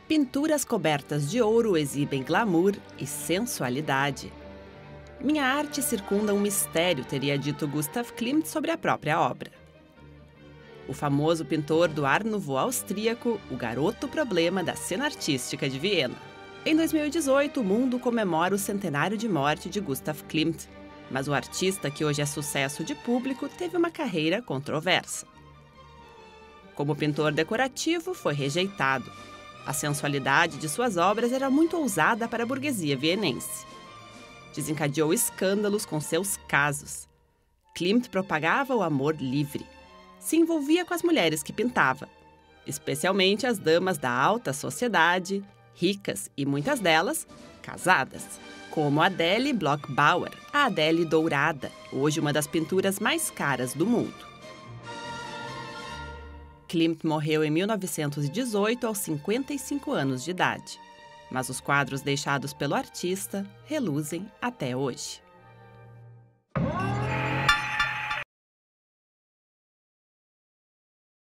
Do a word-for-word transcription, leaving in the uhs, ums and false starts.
Pinturas cobertas de ouro exibem glamour e sensualidade. Minha arte circunda um mistério, teria dito Gustav Klimt sobre a própria obra. O famoso pintor do Art Nouveau austríaco, o garoto problema da cena artística de Viena. Em dois mil e dezoito, o mundo comemora o centenário de morte de Gustav Klimt, mas o artista, que hoje é sucesso de público, teve uma carreira controversa. Como pintor decorativo, foi rejeitado. A sensualidade de suas obras era muito ousada para a burguesia vienense. Desencadeou escândalos com seus casos. Klimt propagava o amor livre. Se envolvia com as mulheres que pintava, especialmente as damas da alta sociedade, ricas e muitas delas casadas, como Adele Bloch-Bauer, a Adele Dourada, hoje uma das pinturas mais caras do mundo. Klimt morreu em mil novecentos e dezoito, aos cinquenta e cinco anos de idade. Mas os quadros deixados pelo artista reluzem até hoje.